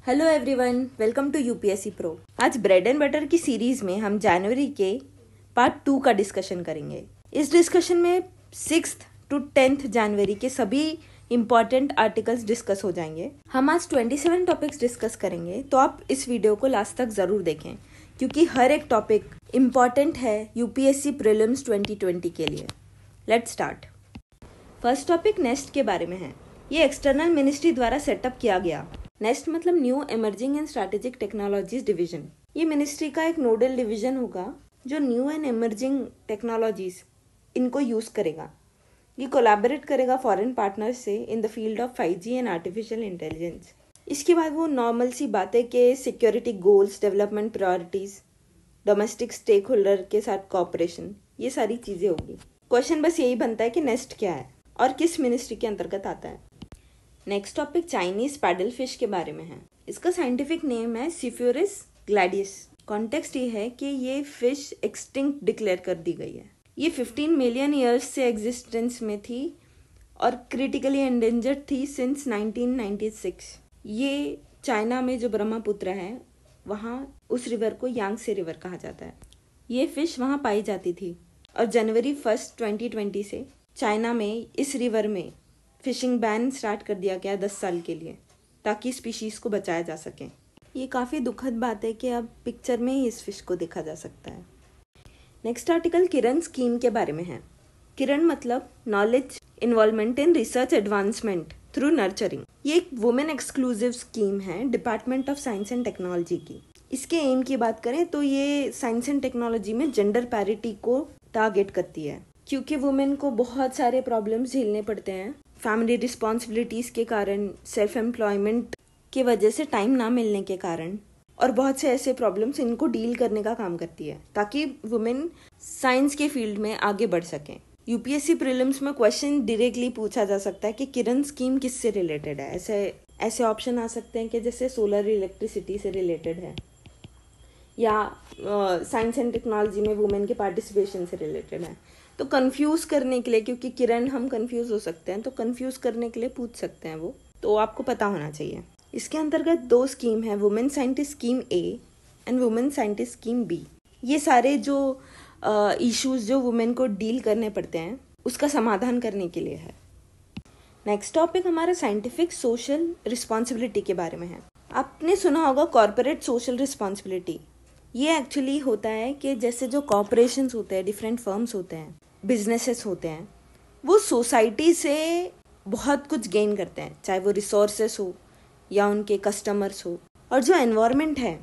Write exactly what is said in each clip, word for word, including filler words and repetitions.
Hello everyone, welcome to UPSC pro. आज bread and butter की series में हम जनवरी के पार्ट टू का डिस्कशन करेंगे। इस डिस्कशन में सिक्स्थ टू टेंथ जनवरी के सभी इम्पॉर्टेंट आर्टिकल्स डिस्कस हो जाएंगे। हम आज सत्ताईस टॉपिक्स डिस्कस करेंगे, तो आप इस वीडियो को लास्ट तक जरूर देखें क्योंकि हर एक टॉपिक इम्पॉर्टेंट है यूपीएससी प्रीलिम्स ट्वेंटी ट्वेंटी के लिए। Let's start. First topic NEST के बारे में है। ये एक्सटर्नल मिनिस्ट्री द्वारा सेटअप किया गया। नेस्ट मतलब new emerging and strategic technologies division. ये मिनिस्ट्री का एक नोडल डिवीजन होगा जो न्यू एंड एमर्जिंग टेक्नोलॉजीज इनको यूज करेगा। ये कोलैबोरेट करेगा फॉरेन पार्टनर्स से in the field of five G and artificial intelligence. इसके बाद वो नॉर्मल सी बातें के security goals, development priorities, domestic stakeholder के साथ कोऑपरेशन, ये सारी चीजें होगी। क्वेश्चन बस यही बनता है कि नेस्ट क्या है और किस मिनिस्ट्री के अंतर्गत आता है। Next topic Chinese paddle fish के बारे में है। इसका साइंटिफिक नेम है सिफ्यूरिस ग्लैडियस। कॉन्टेक्स्ट ये है कि ये फिश एक्सटिंक्ट डिक्लेयर कर दी गई है। ये फिफ्टीन मिलियन ईयर्स से एग्जिस्टेंस में थी और क्रिटिकली एंडेंजर्ड थी सिंस नाइनटीन नाइंटी सिक्स। ये चाइना में जो ब्रह्मपुत्र है वहाँ उस रिवर को यांगसे रिवर कहा जाता है। ये फिश वहाँ पाई जाती थी और जनवरी फर्स्ट ट्वेंटी ट्वेंटी से चाइना में इस रिवर में फिशिंग बैन स्टार्ट कर दिया गया दस साल के लिए, ताकि स्पीशीज को बचाया जा सके। ये काफ़ी दुखद बात है कि अब पिक्चर में ही इस फिश को देखा जा सकता है। नेक्स्ट आर्टिकल किरण स्कीम के बारे में है। किरण मतलब knowledge involvement in research advancement through nurturing. ये एक वुमेन एक्सक्लूसिव स्कीम है department of science and technology की। इसके एम की बात करें तो ये साइंस एंड टेक्नोलॉजी में जेंडर पैरिटी को टारगेट करती है, क्योंकि वुमेन को बहुत सारे प्रॉब्लम्स झेलने पड़ते हैं फैमिली रिस्पॉन्सिबिलिटीज़ के कारण, सेल्फ एम्प्लॉयमेंट की वजह से टाइम ना मिलने के कारण, और बहुत से ऐसे प्रॉब्लम्स इनको डील करने का काम करती है ताकि वुमेन साइंस के फील्ड में आगे बढ़ सकें। यूपीएससी प्रीलिम्स में क्वेश्चन डायरेक्टली पूछा जा सकता है कि किरण स्कीम किससे रिलेटेड है। ऐसे ऐसे ऑप्शन आ सकते हैं कि जैसे सोलर इलेक्ट्रिसिटी से रिलेटेड है या साइंस एंड टेक्नोलॉजी में वुमेन के पार्टिसिपेशन से रिलेटेड है। तो कंफ्यूज करने के लिए, क्योंकि किरण हम कंफ्यूज हो सकते हैं, तो कंफ्यूज करने के लिए पूछ सकते हैं वो, तो आपको पता होना चाहिए। इसके अंतर्गत दो स्कीम है, women scientist scheme A and women scientist scheme B. ये सारे जो इश्यूज uh, जो वुमेन को डील करने पड़ते हैं उसका समाधान करने के लिए है। नेक्स्ट टॉपिक हमारा साइंटिफिक सोशल रिस्पॉन्सिबिलिटी के बारे में है। आपने सुना होगा कॉर्पोरेट सोशल रिस्पॉन्सिबिलिटी। ये एक्चुअली होता है कि जैसे जो कॉर्पोरेशंस होते हैं, डिफरेंट फर्म्स होते हैं, बिजनेसेस होते हैं, वो सोसाइटी से बहुत कुछ गेन करते हैं, चाहे वो रिसोर्सेस हो या उनके कस्टमर्स हो, और जो एनवायरनमेंट है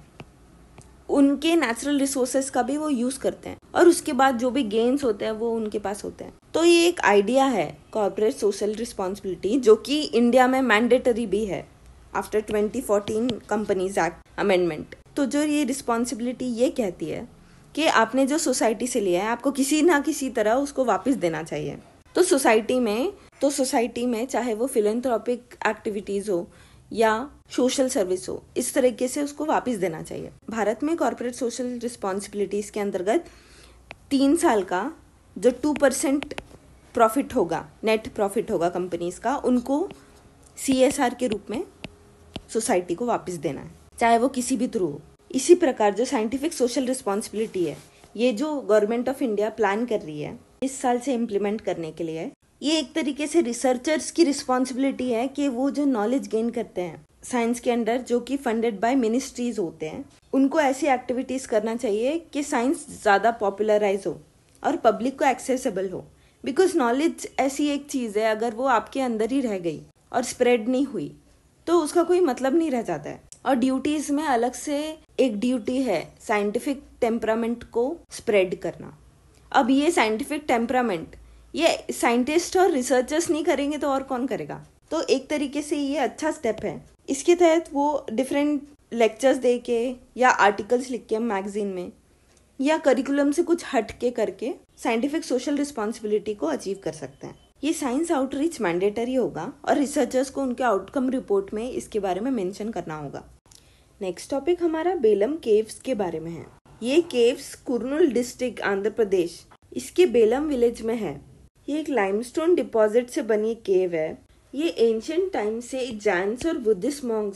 उनके नेचुरल रिसोर्सेस का भी वो यूज़ करते हैं, और उसके बाद जो भी गेन्स होते हैं वो उनके पास होते हैं। तो ये एक आइडिया है कॉर्पोरेट सोशल रिस्पॉन्सिबिलिटी, जो कि इंडिया में मैंडेटरी भी है after twenty fourteen companies act amendment. तो जो ये रिस्पॉन्सिबिलिटी ये कहती है कि आपने जो सोसाइटी से लिया है आपको किसी ना किसी तरह उसको वापस देना चाहिए। तो सोसाइटी में तो सोसाइटी में चाहे वो फिलेंथ्रोपिक एक्टिविटीज़ हो या सोशल सर्विस हो, इस तरीके से उसको वापस देना चाहिए। भारत में कॉर्पोरेट सोशल रिस्पॉन्सिबिलिटीज़ के अंतर्गत तीन साल का जो टू परसेंट प्रॉफिट होगा, नेट प्रॉफिट होगा कंपनीज का, उनको सी एस आर के रूप में सोसाइटी को वापस देना है, चाहे वो किसी भी थ्रू हो। इसी प्रकार जो साइंटिफिक सोशल रिस्पॉन्सिबिलिटी है, ये जो गवर्नमेंट ऑफ इंडिया प्लान कर रही है इस साल से इम्प्लीमेंट करने के लिए, ये एक तरीके से रिसर्चर्स की रिस्पॉन्सिबिलिटी है कि वो जो नॉलेज गेन करते हैं साइंस के अंडर, जो कि फंडेड बाय मिनिस्ट्रीज होते हैं, उनको ऐसी एक्टिविटीज करना चाहिए कि साइंस ज़्यादा पॉपुलराइज हो और पब्लिक को एक्सेसिबल हो। बिकॉज नॉलेज ऐसी एक चीज़ है, अगर वो आपके अंदर ही रह गई और स्प्रेड नहीं हुई तो उसका कोई मतलब नहीं रह जाता है। और ड्यूटीज में अलग से एक ड्यूटी है साइंटिफिक टेम्परामेंट को स्प्रेड करना। अब ये साइंटिफिक टेम्परामेंट ये साइंटिस्ट और रिसर्चर्स नहीं करेंगे तो और कौन करेगा। तो एक तरीके से ये अच्छा स्टेप है। इसके तहत वो डिफरेंट लेक्चर्स दे के या आर्टिकल्स लिख के मैगजीन में या करिकुलम से कुछ हट के करके साइंटिफिक सोशल रिस्पॉन्सिबिलिटी को अचीव कर सकते हैं। ये साइंस आउटरीच मैंडेटरी होगा और रिसर्चर्स को उनके आउटकम रिपोर्ट में इसके बारे में मेंशन करना होगा। नेक्स्ट टॉपिक हमारा बेलम केव्स के बारे में है। ये केव्स कुर्नूल डिस्ट्रिक्ट आंध्र प्रदेश, इसके बेलम विलेज में है। ये एक लाइमस्टोन डिपॉजिट से बनी केव है। ये एंशिएंट टाइम से जैन्स और बुद्धिस्ट मॉन्क्स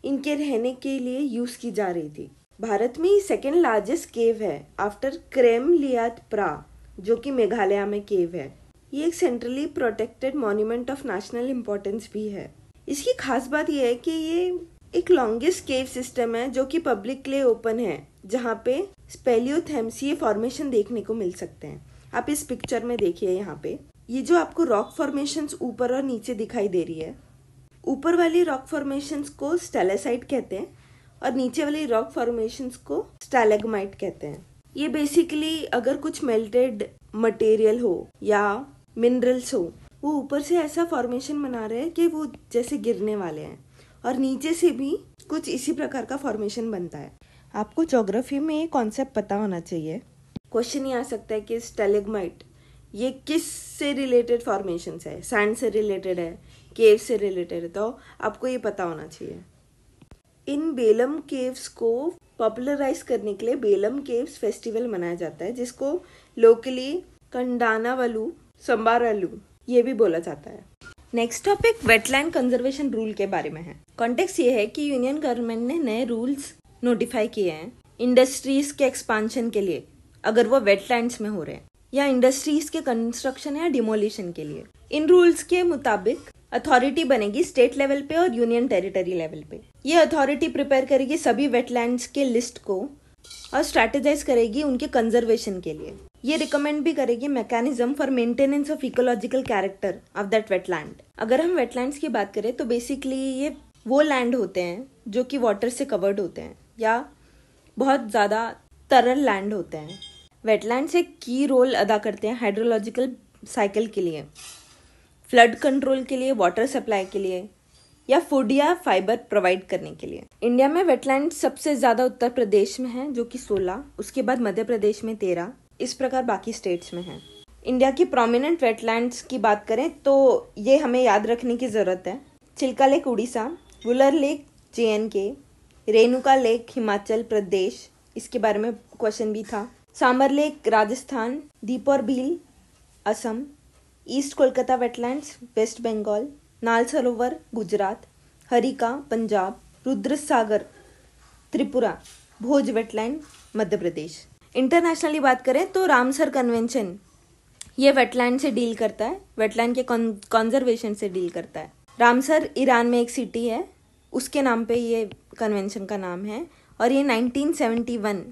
इनके रहने के लिए यूज की जा रही थी। भारत में सेकेंड लार्जेस्ट केव है आफ्टर क्रेम लियात प्रा, जो कि मेघालय में केव है। ये एक centrally protected monument of national importance भी है। इसकी खास बात यह है कि ये एक लॉन्गेस्ट केव सिस्टम है जो कि पब्लिक के लिए ओपन है, जहाँ पे स्पेलियोथेम्सीय फॉर्मेशन देखने को मिल सकते हैं। आप इस पिक्चर में देखिए, यहाँ पे ये जो आपको रॉक फॉर्मेशंस ऊपर और नीचे दिखाई दे रही है, ऊपर वाली रॉक फॉर्मेशंस को स्टेलेसाइट कहते हैं और नीचे वाली रॉक फॉर्मेशंस को स्टैलेग्माइट कहते हैं। ये बेसिकली अगर कुछ मेल्टेड मटेरियल हो या मिनरल्स हो, वो ऊपर से ऐसा फॉर्मेशन बना रहे हैं कि वो जैसे गिरने वाले हैं, और नीचे से भी कुछ इसी प्रकार का फॉर्मेशन बनता है। आपको ज्योग्राफी में ये कॉन्सेप्ट पता होना चाहिए। क्वेश्चन ये आ सकता है कि स्टैलेग्माइट ये किस से रिलेटेड फॉर्मेशंस है, सैंड से रिलेटेड है, केव से रिलेटेड है, तो आपको ये पता होना चाहिए। इन बेलम केव्स को पॉपुलराइज करने के लिए बेलम केव्स फेस्टिवल मनाया जाता है, जिसको लोकली कंडानावलू संबारालू ये भी बोला जाता है। Next topic wetland conservation rule के बारे में है। कॉन्टेक्स्ट ये है कि यूनियन गवर्नमेंट ने नए रूल्स नोटिफाई किए हैं इंडस्ट्रीज के एक्सपांशन के लिए, अगर वो वेटलैंड्स में हो रहे हैं, या इंडस्ट्रीज के कंस्ट्रक्शन या डिमोलिशन के लिए। इन रूल्स के मुताबिक अथॉरिटी बनेगी स्टेट लेवल पे और यूनियन टेरिटरी लेवल पे। ये अथॉरिटी प्रिपेयर करेगी सभी वेटलैंड्स के लिस्ट को और स्ट्रेटेजाइज करेगी उनके कंजर्वेशन के लिए। ये रिकमेंड भी करेगी mechanism for maintenance of ecological character of that wetland. अगर हम वेटलैंड्स की बात करें तो बेसिकली ये वो लैंड होते हैं जो कि वाटर से कवर्ड होते हैं या बहुत ज़्यादा तरल लैंड होते हैं। वेटलैंड्स एक की रोल अदा करते हैं हाइड्रोलॉजिकल साइकिल के लिए, फ्लड कंट्रोल के लिए, वाटर सप्लाई के लिए, या फूड या फाइबर प्रोवाइड करने के लिए। इंडिया में वेटलैंड सबसे ज़्यादा उत्तर प्रदेश में है जो कि सोलह, उसके बाद मध्य प्रदेश में तेरह, इस प्रकार बाकी स्टेट्स में है। इंडिया की प्रोमिनेंट वेटलैंड्स की बात करें तो ये हमें याद रखने की ज़रूरत है। Chilka lake Orissa, Wular lake J and K, Renuka lake Himachal Pradesh, इसके बारे में क्वेश्चन भी था, Sambhar lake Rajasthan, Deepor Beel Assam, East Kolkata wetlands West Bengal, Nal Sarovar Gujarat, Harike Punjab, Rudra Sagar Tripura, Bhoj wetland Madhya Pradesh. Internationally बात करें तो रामसर कन्वेंशन ये वेटलैंड से डील करता है, वेटलैंड के कंजर्वेशन से डील करता है। रामसर ईरान में एक सिटी है, उसके नाम पे ये कन्वेंशन का नाम है, और ये नाइनटीन सेवेंटी वन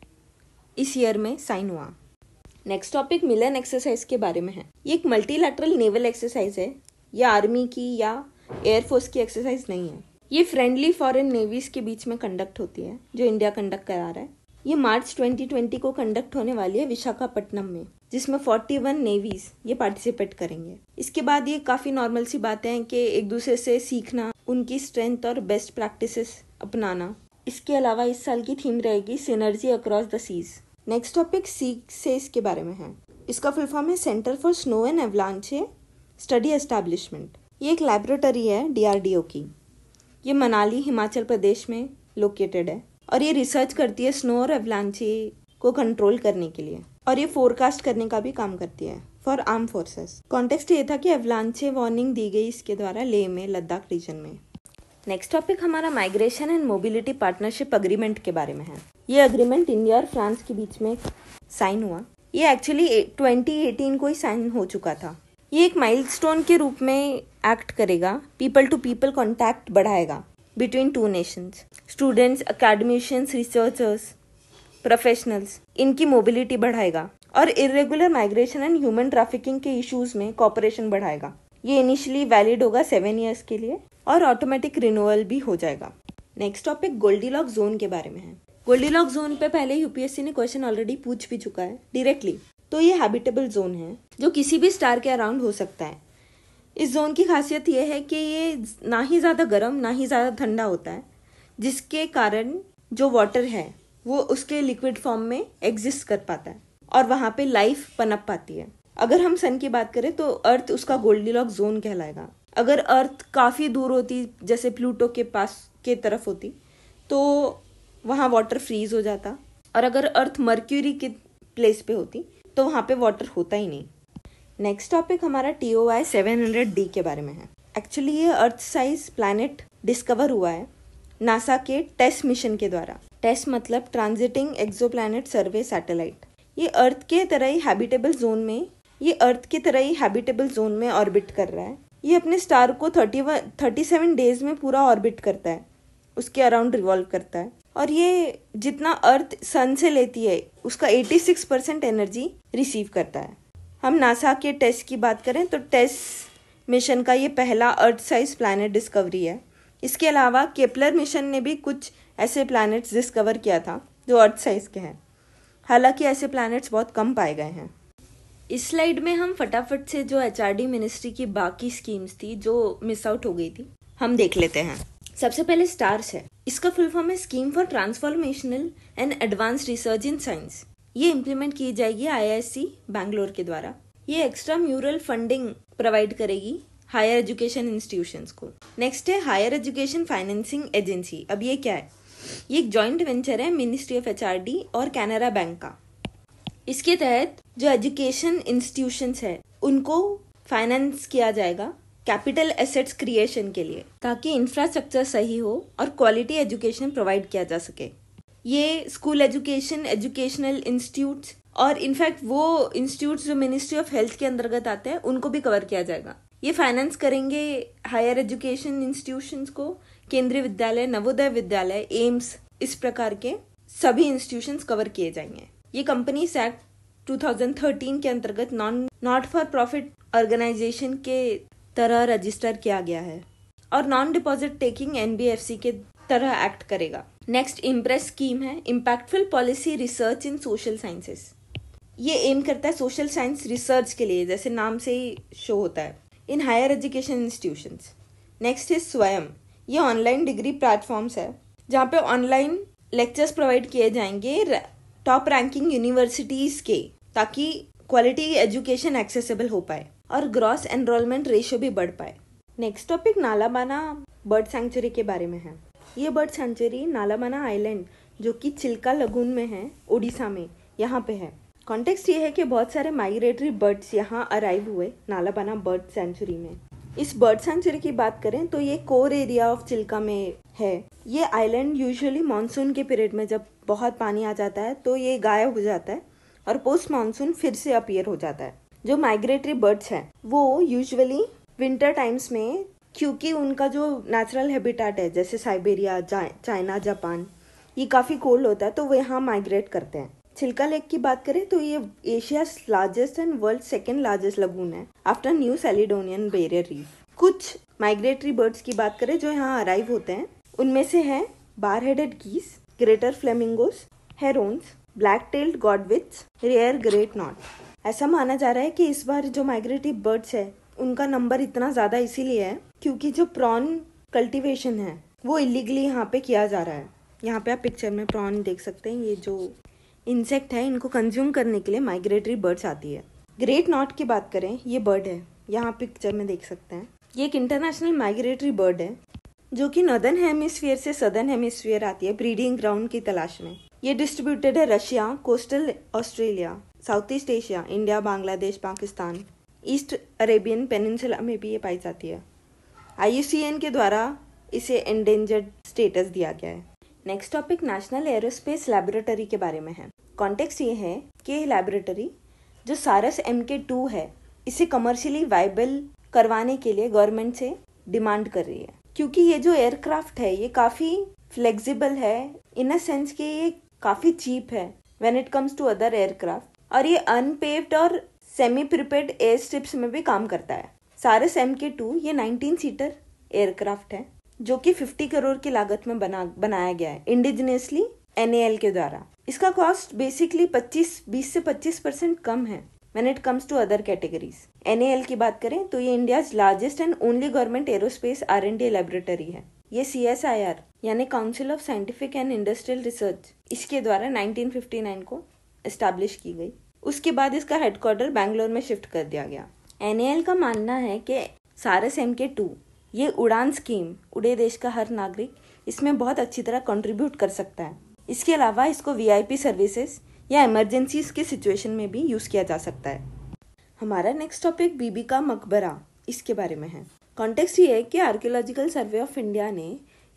इस ईयर में साइन हुआ। नेक्स्ट टॉपिक मिलन एक्सरसाइज के बारे में है। ये एक मल्टीलैटरल नेवल एक्सरसाइज है, ये आर्मी की या एयरफोर्स की एक्सरसाइज नहीं है। ये फ्रेंडली फॉरेन नेवीज के बीच में कंडक्ट होती है, जो इंडिया कंडक्ट करा रहा है। ये मार्च ट्वेंटी ट्वेंटी को कंडक्ट होने वाली है विशाखापट्टनम में, जिसमें इकतालीस नेवीज ये पार्टिसिपेट करेंगे। इसके बाद ये काफी नॉर्मल सी बातें हैं कि एक दूसरे से सीखना, उनकी स्ट्रेंथ और बेस्ट प्रैक्टिसेस अपनाना। इसके अलावा इस साल की थीम रहेगी synergy across the seas. Next topic सीक से इसके बारे में है। इसका फुल फॉर्म है centre for snow and avalanche study establishment. ये एक लैबोरेटरी है डी आर डी ओ की। ये मनाली हिमाचल प्रदेश में लोकेटेड है और ये रिसर्च करती है स्नो और एवलांचे को कंट्रोल करने के लिए, और ये फोरकास्ट करने का भी काम करती है फॉर आर्म फोर्सेस। कॉन्टेक्स्ट ये था कि एवलांचे वार्निंग दी गई इसके द्वारा लेह में, लद्दाख रीजन में। नेक्स्ट टॉपिक हमारा migration and mobility partnership agreement के बारे में है। ये अग्रीमेंट इंडिया और फ्रांस के बीच में साइन हुआ। ये एक्चुअली ट्वेंटी एटीन को ही साइन हो चुका था। ये एक माइलस्टोन के रूप में एक्ट करेगा, पीपल टू पीपल कॉन्टैक्ट बढ़ाएगा between two nations. Students, academicians, researchers, professionals, इनकी मोबिलिटी बढ़ाएगा और irregular migration and human trafficking के इश्यूज में कॉपरेशन बढ़ाएगा। ये इनिशियली वैलिड होगा सेवन ईयर्स के लिए और ऑटोमेटिक रिन्यूअल भी हो जाएगा। नेक्स्ट टॉपिक गोल्डीलॉक जोन के बारे में है। गोल्डीलॉक जोन पे पहले यूपीएससी ने क्वेश्चन ऑलरेडी पूछ भी चुका है डायरेक्टली। तो ये हैबिटेबल जोन है जो किसी भी स्टार के अराउंड हो सकता है। इस जोन की खासियत ये है कि ये ना ही ज़्यादा गर्म ना ही ज़्यादा ठंडा होता है, जिसके कारण जो वाटर है वो उसके लिक्विड फॉर्म में एग्जिस्ट कर पाता है और वहाँ पे लाइफ पनप पाती है। अगर हम सन की बात करें तो अर्थ उसका गोल्डीलॉक जोन कहलाएगा। अगर अर्थ काफ़ी दूर होती, जैसे प्लूटो के पास के तरफ होती, तो वहाँ वाटर फ्रीज हो जाता, और अगर अर्थ मर्क्यूरी के प्लेस पे होती तो वहाँ पे वाटर होता ही नहीं। नेक्स्ट टॉपिक हमारा T O I seven hundred D के बारे में है। एक्चुअली ये अर्थ साइज प्लैनेट डिस्कवर हुआ है नासा के टेस मिशन के द्वारा। टेस मतलब ट्रांजिटिंग एक्सोप्लैनेट सर्वे सैटेलाइट। ये अर्थ के तरह ही हैबिटेबल जोन में ये अर्थ की तरह ही हैबिटेबल जोन में ऑर्बिट कर रहा है। ये अपने स्टार को thirty one thirty seven days में पूरा ऑर्बिट करता है, उसके अराउंड रिवॉल्व करता है। और ये जितना अर्थ सन से लेती है उसका छियासी परसेंट एनर्जी रिसीव करता है। हम नासा के टेस की बात करें तो टेस मिशन का ये पहला अर्थ साइज प्लैनेट डिस्कवरी है। इसके अलावा केपलर मिशन ने भी कुछ ऐसे प्लैनेट्स डिस्कवर किया था जो अर्थ साइज के हैं। हालांकि ऐसे प्लैनेट्स बहुत कम पाए गए हैं। इस स्लाइड में हम फटाफट से जो एचआरडी मिनिस्ट्री की बाकी स्कीम्स थी जो मिस आउट हो गई थी हम देख लेते हैं। सबसे पहले स्टार्स है। इसका फुल फॉर्म है scheme for transformational and advanced research in science. ये इम्प्लीमेंट की जाएगी आईआईएससी बैंगलोर के द्वारा। ये एक्स्ट्रा म्यूरल फंडिंग प्रोवाइड करेगी हायर एजुकेशन इंस्टीट्यूशंस को। नेक्स्ट है हायर एजुकेशन फाइनेंसिंग एजेंसी। अब ये क्या है? ये एक जॉइंट वेंचर है मिनिस्ट्री ऑफ एचआरडी और कैनरा बैंक का। इसके तहत जो एजुकेशन इंस्टीट्यूशंस है उनको फाइनेंस किया जाएगा कैपिटल एसेट्स क्रिएशन के लिए, ताकि इंफ्रास्ट्रक्चर सही हो और क्वालिटी एजुकेशन प्रोवाइड किया जा सके। ये स्कूल एजुकेशन, एजुकेशनल इंस्टीट्यूट्स और इनफैक्ट वो इंस्टीट्यूट्स जो मिनिस्ट्री ऑफ हेल्थ के अंतर्गत आते हैं उनको भी कवर किया जाएगा। ये फाइनेंस करेंगे हायर एजुकेशन इंस्टीट्यूशंस को। केंद्रीय विद्यालय, नवोदय विद्यालय, एम्स, इस प्रकार के सभी इंस्टीट्यूशंस कवर किए जाएंगे। ये companies act two thousand thirteen के अंतर्गत non not for profit organisation के तरह रजिस्टर किया गया है और नॉन डिपॉजिट टेकिंग एनबीएफसी के तरह एक्ट करेगा। नेक्स्ट इम्प्रेस स्कीम है impactful policy research in social sciences. ये एम करता है सोशल साइंस रिसर्च के लिए, जैसे नाम से ही शो होता है, in higher education institutions. Next है स्वयं। ये ऑनलाइन डिग्री प्लेटफॉर्म्स है जहाँ पे ऑनलाइन लेक्चर्स प्रोवाइड किए जाएंगे टॉप रैंकिंग यूनिवर्सिटीज के, ताकि क्वालिटी एजुकेशन एक्सेसिबल हो पाए और ग्रॉस एनरोलमेंट रेशियो भी बढ़ पाए। Next topic Nalabana bird sanctuary के बारे में है। ये बर्ड सैंक्चुरी नालाबाना आइलैंड जो कि चिल्का लगून में है, उड़ीसा में, यहाँ पे है। कॉन्टेक्स्ट ये है कि बहुत सारे माइग्रेटरी बर्ड्स यहाँ अराइव हुए नालाबाना बर्ड सैंक्चुरी में। इस बर्ड सैंक्चुरी की बात करें तो ये कोर एरिया ऑफ चिल्का में है। ये आइलैंड यूजुअली मानसून के पीरियड में जब बहुत पानी आ जाता है तो ये गायब हो जाता है और पोस्ट मानसून फिर से अपीयर हो जाता है। जो माइग्रेटरी बर्ड्स हैं वो यूजुअली विंटर टाइम्स में, क्योंकि उनका जो नेचुरल हैबिटेट है जैसे साइबेरिया, चाइना, जापान, ये काफ़ी कोल्ड होता है तो वो यहाँ माइग्रेट करते हैं। चिल्का लेक की बात करें तो ये Asia largest and world second largest lagoon है after New Caledonian barrier reef. कुछ माइग्रेटरी बर्ड्स की बात करें जो यहाँ अराइव होते हैं उनमें से है bar headed geese, greater flamingos, herons, black tailed godwits, rare great knot. ऐसा माना जा रहा है कि इस बार जो माइग्रेटरी बर्ड्स है उनका नंबर इतना ज़्यादा इसीलिए है क्योंकि जो प्रॉन कल्टीवेशन है वो इलीगली यहाँ पे किया जा रहा है। यहाँ पे आप पिक्चर में प्रॉन देख सकते हैं। ये जो इंसेक्ट है इनको कंज्यूम करने के लिए माइग्रेटरी बर्ड्स आती है। ग्रेट नॉट की बात करें, ये बर्ड है, यहाँ पिक्चर में देख सकते हैं। ये एक इंटरनेशनल माइग्रेटरी बर्ड है जो कि नॉर्दर्न हेमिस्फीयर से सदर्न हेमिस्फीयर आती है ब्रीडिंग ग्राउंड की तलाश में। ये डिस्ट्रीब्यूटेड है Russia, coastal Australia, South East Asia, India, Bangladesh, Pakistan, East Arabian peninsula में भी ये पाई जाती है। आई यू सी एन के द्वारा इसे एंडेंजर्ड स्टेटस दिया गया है। Next topic national aerospace laboratory के बारे में है। कॉन्टेक्स्ट ये है कि लैबोरेटरी जो सारस एम के टू है इसे कमर्शियली वाइबल करवाने के लिए गवर्नमेंट से डिमांड कर रही है, क्योंकि ये जो एयरक्राफ्ट है ये काफ़ी फ्लेक्सिबल है इन अ सेंस कि ये काफ़ी चीप है when it comes to other aircraft और ये अनपेव्ड और सेमी प्रिपेयर्ड एयर स्ट्रिप्स में भी काम करता है। सारस एम के टू ये नाइनटीन सीटर एयरक्राफ्ट है जो कि पचास करोड़ की लागत में बना बनाया गया है इंडिजिनियसली एन ए एल के द्वारा। इसका कॉस्ट बेसिकली पच्चीस बीस से पच्चीस परसेंट कम है when it comes to other categories. N A L की बात करें तो ये India's largest and only government aerospace R and D laboratory है। ये सी एस आई आर यानी council of scientific and industrial research इसके द्वारा नाइनटीन फिफ्टी नाइन को एस्टैब्लिश की गई। उसके बाद इसका हेडक्वार्टर बैंगलोर में शिफ्ट कर दिया गया। एन ए एल का मानना है कि सारस एम के टू ये उड़ान स्कीम, उड़े देश का हर नागरिक इसमें बहुत अच्छी तरह कंट्रीब्यूट कर सकता है। इसके अलावा इसको वी आई पी सर्विसेज या इमरजेंसीज के सिचुएशन में भी यूज़ किया जा सकता है। हमारा नेक्स्ट टॉपिक बीबी का मकबरा इसके बारे में है। कॉन्टेक्स्ट ये है कि आर्कियोलॉजिकल सर्वे ऑफ इंडिया ने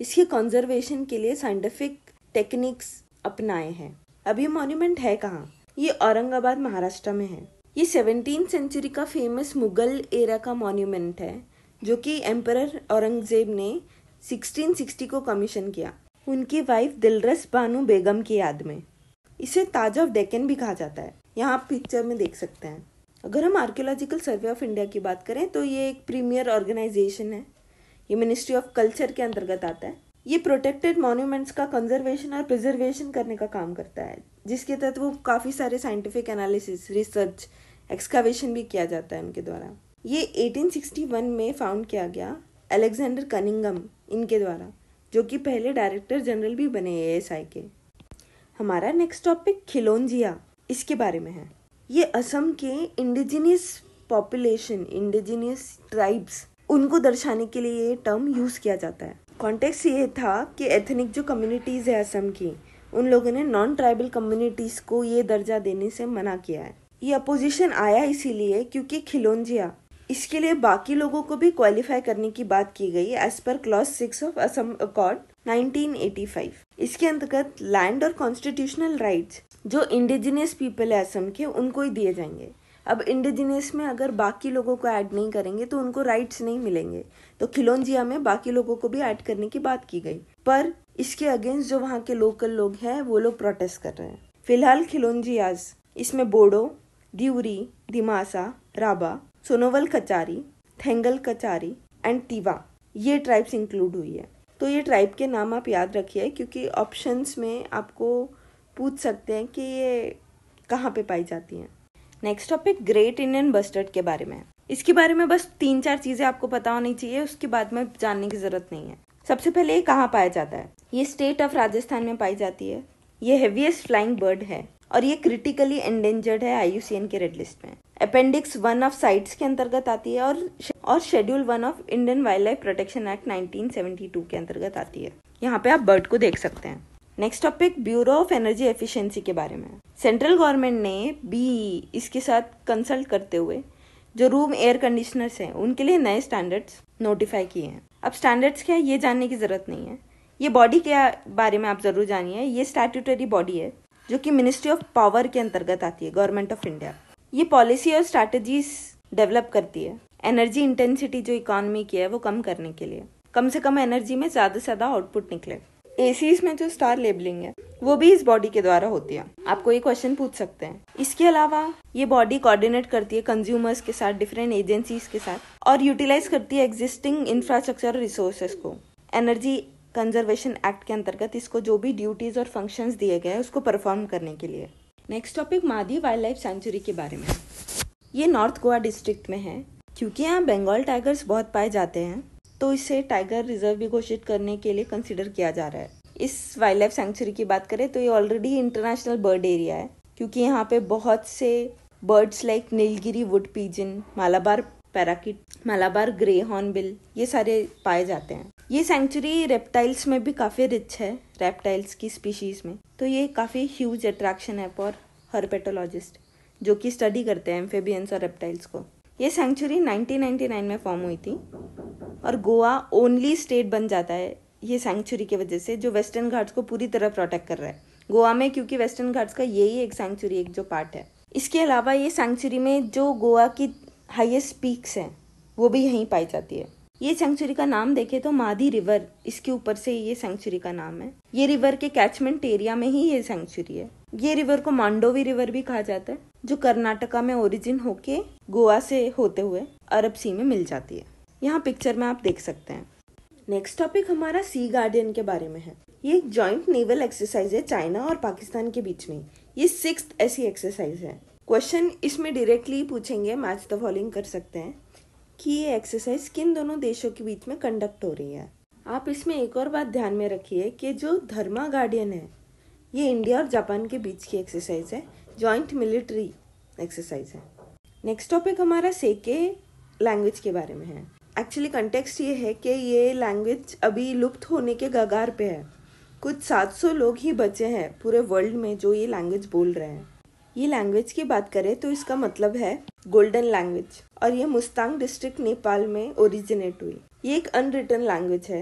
इसके कंजर्वेशन के लिए साइंटिफिक टेक्निक्स अपनाए हैं। अब ये मॉन्यूमेंट है कहाँ? ये औरंगाबाद महाराष्ट्र में है। ये सेवनटीन सेंचुरी का फेमस मुगल एरा का मॉन्यूमेंट है जो कि एम्परर औरंगजेब ने सिक्सटीन सिक्सटी को कमीशन किया उनकी वाइफ दिलरस बानो बेगम की याद में। इसे ताज ऑफ डेक्कन भी कहा जाता है। यहाँ आप पिक्चर में देख सकते हैं। अगर हम आर्कियोलॉजिकल सर्वे ऑफ इंडिया की बात करें तो ये एक प्रीमियर ऑर्गेनाइजेशन है। ये मिनिस्ट्री ऑफ कल्चर के अंतर्गत आता है। ये प्रोटेक्टेड मॉन्यूमेंट्स का कंजर्वेशन और प्रिजर्वेशन करने का काम करता है, जिसके तहत वो काफ़ी सारे साइंटिफिक एनालिसिस, रिसर्च, एक्सकावेशन भी किया जाता है उनके द्वारा। ये एटीन सिक्सटी वन में फाउंड किया गया अलेक्जेंडर कनिंगम इनके द्वारा, जो कि पहले डायरेक्टर जनरल भी बने ए एस आई के। हमारा नेक्स्ट टॉपिक खिलौंजिया इसके बारे में है। ये असम के इंडिजिनियस पॉपुलेशन, इंडिजिनियस ट्राइब्स, उनको दर्शाने के लिए ये टर्म यूज किया जाता है। कॉन्टेक्स्ट ये था कि एथनिक जो कम्युनिटीज है असम की, उन लोगों ने नॉन ट्राइबल कम्युनिटीज को ये दर्जा देने से मना किया है। ये अपोजिशन आया इसीलिए क्योंकि खिलौंजिया, इसके लिए बाकी लोगों को भी क्वालिफाई करने की बात की गई as per clause six of Assam accord nineteen eighty five. इसके अंतर्गत लैंड और कॉन्स्टिट्यूशनल राइट्स जो इंडिजिनियस पीपल है असम के, उनको ही दिए जाएंगे। अब इंडिजिनियस में अगर बाकी लोगों को ऐड नहीं करेंगे तो उनको राइट्स नहीं मिलेंगे, तो खिलौंजिया में बाकी लोगों को भी ऐड करने की बात की गई। पर इसके अगेंस्ट जो वहाँ के लोकल लोग हैं वो लोग प्रोटेस्ट कर रहे हैं। फिलहाल खिलौंजियाज इसमें बोडो, दिउरी, दिमासा, राबा, सोनोवल कचारी, थेंगल कचारी एंड तीवा, ये ट्राइब्स इंक्लूड हुई है। तो ये ट्राइब के नाम आप याद रखिए क्योंकि ऑप्शंस में आपको पूछ सकते हैं कि ये कहाँ पे पाई जाती हैं। Next topic great Indian bustard के बारे में है। इसके बारे में बस तीन चार चीजें आपको पता होनी चाहिए, उसके बाद में जानने की जरूरत नहीं है। सबसे पहले ये कहाँ पाया जाता है? ये स्टेट ऑफ राजस्थान में पाई जाती है। ये हेवीएस्ट फ्लाइंग बर्ड है और ये क्रिटिकली एंडेंजर्ड है आई यू सी एन के रेड लिस्ट में। अपेंडिक्स वन ऑफ साइट्स के अंतर्गत आती है और और schedule one of Indian wild life protection act nineteen seventy two के अंतर्गत आती है। यहाँ पे आप बर्ड को देख सकते हैं। Next topic bureau of energy efficiency के बारे में। सेंट्रल गवर्नमेंट ने बी इसके साथ कंसल्ट करते हुए जो रूम एयर कंडीशनर्स हैं उनके लिए नए स्टैंडर्ड्स नोटिफाई किए हैं। अब स्टैंडर्ड्स क्या है ये जानने की जरूरत नहीं है। ये बॉडी के बारे में आप जरूर जानिए। ये स्टैट्यूटरी बॉडी है जो कि मिनिस्ट्री ऑफ पावर के अंतर्गत आती है, गवर्नमेंट ऑफ इंडिया। ये पॉलिसी और स्ट्रैटेजीज डेवलप करती है एनर्जी इंटेंसिटी जो इकोनॉमी की है वो कम करने के लिए, कम से कम एनर्जी में ज्यादा से ज्यादा आउटपुट निकले। एसीज में जो स्टार लेबलिंग है वो भी इस बॉडी के द्वारा होती है। आपको ये क्वेश्चन पूछ सकते हैं। इसके अलावा ये बॉडी कोऑर्डिनेट करती है कंज्यूमर्स के साथ, डिफरेंट एजेंसीज के साथ, और यूटिलाइज करती है एग्जिस्टिंग इंफ्रास्ट्रक्चर रिसोर्सेज को। एनर्जी कंजर्वेशन एक्ट के अंतर्गत इसको जो भी ड्यूटीज और फंक्शंस दिए गए हैं उसको परफॉर्म करने के लिए। Next topic Madei wild life sanctuary के बारे में। ये नॉर्थ गोवा डिस्ट्रिक्ट में है। क्योंकि यहाँ बंगाल टाइगर्स बहुत पाए जाते हैं तो इसे टाइगर रिजर्व भी घोषित करने के लिए कंसिडर किया जा रहा है। इस वाइल्ड लाइफ सेंचुरी की बात करें तो ये ऑलरेडी इंटरनेशनल बर्ड एरिया है क्योंकि यहाँ पे बहुत से birds like Nilgiri wood pigeon, Malabar parakeet, Malabar grey hornbill, ये सारे पाए जाते हैं। ये सेंचुरी रेप्टाइल्स में भी काफ़ी रिच है, रेप्टाइल्स की स्पीशीज में। तो ये काफ़ी ह्यूज अट्रैक्शन है फॉर हर्पेटोलॉजिस्ट जो कि स्टडी करते हैं एम्फीबियंस और रेप्टाइल्स को। ये सेंचुरी नाइनटीन नाइंटी नाइन में फॉर्म हुई थी और गोवा ओनली स्टेट बन जाता है ये सेंचुरी की वजह से जो वेस्टर्न घाट्स को पूरी तरह प्रोटेक्ट कर रहा है गोवा में, क्योंकि वेस्टर्न घाट्स का यही एक सेंचुरी एक जो पार्ट है। इसके अलावा ये सेंचुरी में जो गोवा की हाईएस्ट पीक्स हैं वो भी यहीं पाई जाती है। ये सेंचुरी का नाम देखें तो माधी रिवर, इसके ऊपर से ये सेंचुरी का नाम है। ये रिवर के कैचमेंट एरिया में ही ये सेंचुरी है। ये रिवर को मांडोवी रिवर भी कहा जाता है जो कर्नाटका में ओरिजिन होके गोवा से होते हुए अरब सी में मिल जाती है। यहाँ पिक्चर में आप देख सकते हैं। नेक्स्ट टॉपिक हमारा सी गार्डियन के बारे में है। ये एक जॉइंट नेवल एक्सरसाइज है चाइना और पाकिस्तान के बीच में। ये सिक्स्थ ऐसी एक्सरसाइज है। क्वेश्चन इसमें डायरेक्टली पूछेंगे, मैच द फॉलोइंग कर सकते हैं कि ये एक्सरसाइज किन दोनों देशों के बीच में कंडक्ट हो रही है। आप इसमें एक और बात ध्यान में रखिए कि जो धर्मा गार्डियन है ये इंडिया और जापान के बीच की एक्सरसाइज है, जॉइंट मिलिट्री एक्सरसाइज है। नेक्स्ट टॉपिक हमारा सेके लैंग्वेज के बारे में है। एक्चुअली कंटेक्स्ट ये है कि ये लैंग्वेज अभी लुप्त होने के कगार पे है। कुछ सात सौ लोग ही बचे हैं पूरे वर्ल्ड में जो ये लैंग्वेज बोल रहे हैं। ये लैंग्वेज की बात करें तो इसका मतलब है गोल्डन लैंग्वेज और ये मुस्तांग डिस्ट्रिक्ट नेपाल में ओरिजिनेट हुई। ये एक अनरिटन लैंग्वेज है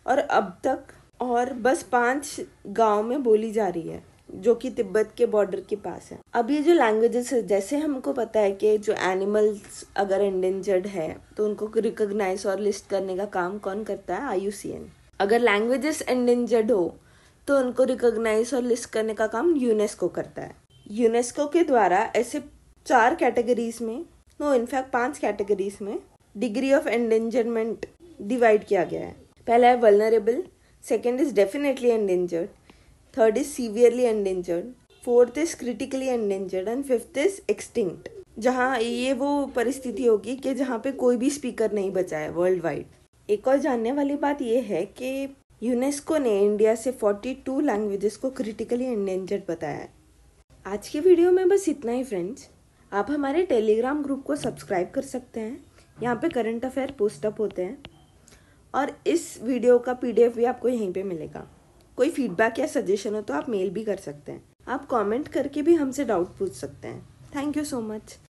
और अब तक और बस पांच गांव में बोली जा रही है, जो कि तिब्बत के बॉर्डर के पास है। अब ये जो लैंग्वेजेस है, जैसे हमको पता है कि जो एनिमल्स अगर एंडेंजर्ड है तो उनको रिकॉग्नाइज और लिस्ट करने का काम कौन करता है? I U C N. अगर लैंग्वेजेस एंडेंजर्ड हो तो उनको रिकॉग्नाइज और लिस्ट करने का काम यूनेस्को करता है। यूनेस्को के द्वारा ऐसे चार कैटेगरीज में, नो इनफैक्ट पांच कैटेगरीज में डिग्री ऑफ एंडेंजरमेंट डिवाइड किया गया है। पहला है vulnerable, second is definitely endangered, third is severely endangered, fourth is critically endangered and fifth is extinct. जहाँ ये वो परिस्थिति होगी कि जहाँ पे कोई भी स्पीकर नहीं बचा है वर्ल्ड वाइड। एक और जानने वाली बात यह है कि यूनेस्को ने इंडिया से बयालीस लैंग्वेजेस को क्रिटिकली एंडेंजर्ड बताया है। आज के वीडियो में बस इतना ही फ्रेंड्स। आप हमारे टेलीग्राम ग्रुप को सब्सक्राइब कर सकते हैं, यहाँ पे करंट अफेयर पोस्ट अप होते हैं और इस वीडियो का पीडीएफ भी आपको यहीं पे मिलेगा। कोई फीडबैक या सजेशन हो तो आप मेल भी कर सकते हैं। आप कमेंट करके भी हमसे डाउट पूछ सकते हैं। Thank you so much.